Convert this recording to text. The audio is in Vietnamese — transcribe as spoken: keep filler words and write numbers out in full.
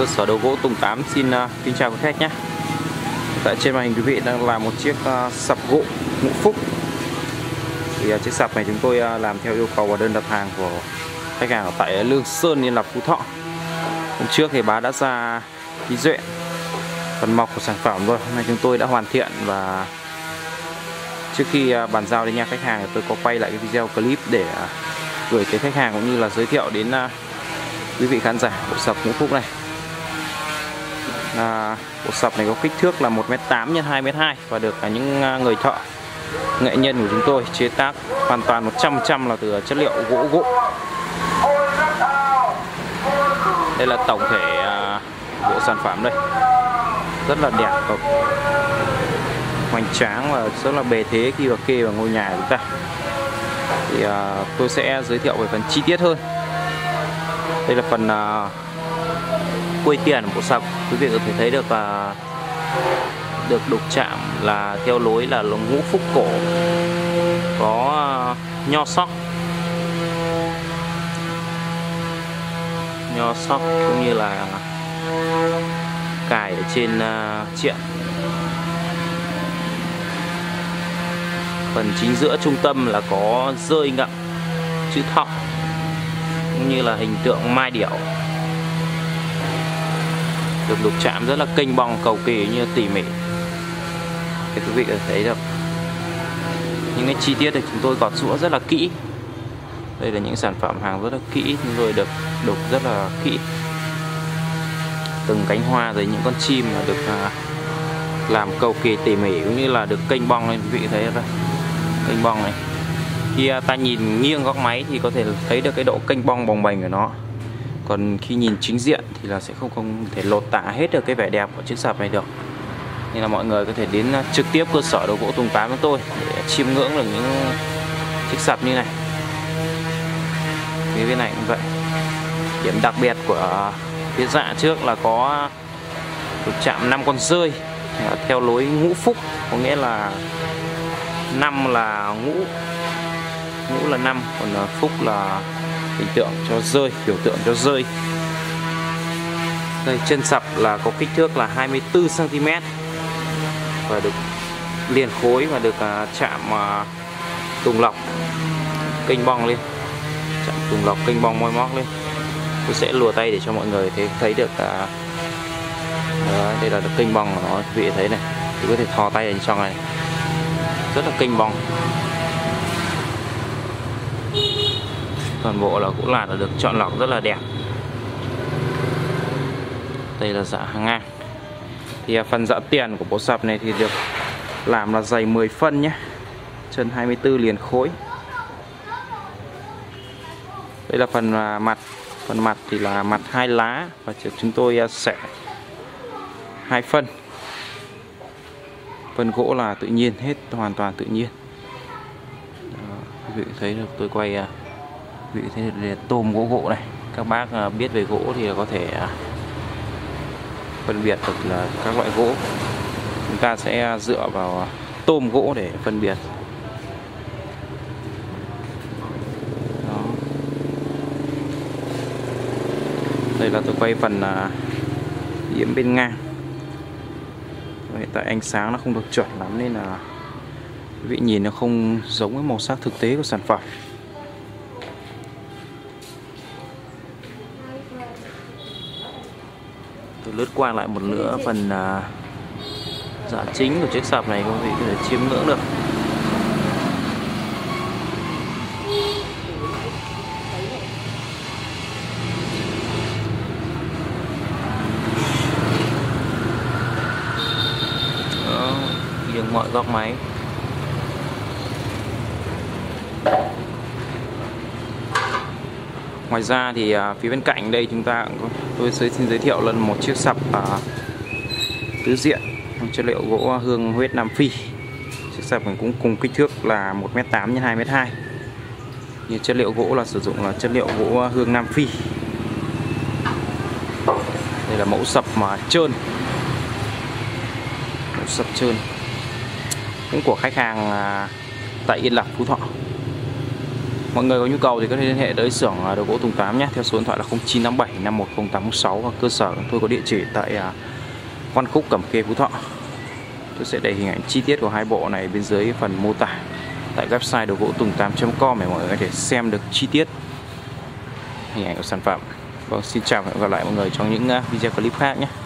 Cơ sở đồ gỗ Tùng Tám xin uh, kính chào quý khách nhé. Tại trên màn hình quý vị đang là một chiếc uh, sập gỗ Ngũ Phúc. Thì uh, chiếc sập này chúng tôi uh, làm theo yêu cầu và đơn đặt hàng của khách hàng ở tại Lương Sơn, Yên Lập, Phú Thọ. Hôm trước thì bá đã ra ký duyện phần mộc của sản phẩm rồi. Hôm nay chúng tôi đã hoàn thiện, và trước khi uh, bàn giao đến nhà khách hàng tôi có quay lại cái video clip để uh, gửi tới khách hàng cũng như là giới thiệu đến uh, quý vị khán giả bộ sập Ngũ Phúc này. À, bộ sập này có kích thước là một mét tám nhân hai mét hai và được những người thợ nghệ nhân của chúng tôi chế tác hoàn toàn một trăm phần trăm là từ chất liệu gỗ gỗ. Đây là tổng thể à, bộ sản phẩm đây, rất là đẹp và hoành tráng và rất là bề thế khi vào kê vào ngôi nhà của chúng ta. Thì à, tôi sẽ giới thiệu về phần chi tiết hơn. Đây là phần uh, quây tiền của bộ sập. Quý vị có thể thấy được uh, được đục chạm là theo lối là lồng Ngũ Phúc cổ, có uh, nho sóc, nho sóc cũng như là cài ở trên uh, triện. Phần chính giữa trung tâm là có rơi ngậm chữ thọ cũng như là hình tượng mai điểu, được đục chạm rất là kênh bong, cầu kỳ như tỉ mỉ. Để quý vị có thể thấy được những cái chi tiết này chúng tôi gọt giũa rất là kỹ. Đây là những sản phẩm hàng rất là kỹ, chúng tôi được đục rất là kỹ. Từng cánh hoa rồi những con chim là được làm cầu kỳ tỉ mỉ cũng như là được kênh bong lên. Quý vị thấy đây, kênh bong này. Khi ta nhìn nghiêng góc máy thì có thể thấy được cái độ kênh bong bồng bềnh của nó. Còn khi nhìn chính diện thì là sẽ không không thể lột tả hết được cái vẻ đẹp của chiếc sập này được. Nên là mọi người có thể đến trực tiếp cơ sở đồ gỗ Tùng Tám của tôi để chiêm ngưỡng được những chiếc sập như này. Phía bên này cũng vậy. Điểm đặc biệt của phía dạ trước là có đục chạm năm con rơi theo lối Ngũ Phúc, có nghĩa là năm là ngũ, ngũ là năm, còn phúc là hình tượng cho rơi, biểu tượng cho rơi. Đây, chân sập là có kích thước là hai mươi tư xăng ti mét và được liền khối và được uh, chạm uh, tùng lọc kênh bong lên, chạm tùng lọc kênh bong môi móc lên. Tôi sẽ lùa tay để cho mọi người thấy thấy được. Uh, đó, đây là được kênh bong của nó, quý vị thấy này, thì có thể thò tay vào trong này, rất là kênh bong. Toàn bộ là gỗ lạt là được chọn lọc rất là đẹp. Đây là dạ hàng ngang. Thì phần dạ tiền của bộ sập này thì được làm là dày mười phân nhé, chân hai mươi tư liền khối. Đây là phần mặt. Phần mặt thì là mặt hai lá và chúng tôi sẽ hai phân. Phần gỗ là tự nhiên hết, hoàn toàn tự nhiên. Đó, quý vị thấy được tôi quay, quý vị thấy được tôm gỗ gỗ này. Các bác biết về gỗ thì có thể phân biệt được là các loại gỗ. Chúng ta sẽ dựa vào tôm gỗ để phân biệt. Đó. Đây là tôi quay phần điểm bên ngang. Hiện tại ánh sáng nó không được chuẩn lắm nên là quý vị nhìn nó không giống với màu sắc thực tế của sản phẩm. Tôi lướt qua lại một nữa phần uh, dạ chính của chiếc sập này, quý vị có thể chiêm ngưỡng được. Đó, nghiêng mọi góc máy. Ngoài ra thì uh, phía bên cạnh đây chúng ta tôi sẽ xin giới thiệu lần một chiếc sập uh, tứ diện chất liệu gỗ hương huyết Nam Phi. Chiếc sập này cũng cùng kích thước là một mét tám nhân hai mét hai. Như chất liệu gỗ là sử dụng là chất liệu gỗ hương Nam Phi. Đây là mẫu sập mà trơn, mẫu sập trơn cũng của khách hàng uh, tại Yên Lập, Phú Thọ. Mọi người có nhu cầu thì có thể liên hệ tới xưởng đồ gỗ Tùng Tám nhé, theo số điện thoại là không chín tám bảy năm một không tám sáu, và cơ sở tôi có địa chỉ tại Văn Khúc, Cẩm Khê, Phú Thọ. Tôi sẽ để hình ảnh chi tiết của hai bộ này bên dưới phần mô tả tại website đồ gỗ tùng tám chấm com để mọi người có thể xem được chi tiết hình ảnh của sản phẩm. Vâng, xin chào và hẹn gặp lại mọi người trong những video clip khác nhé.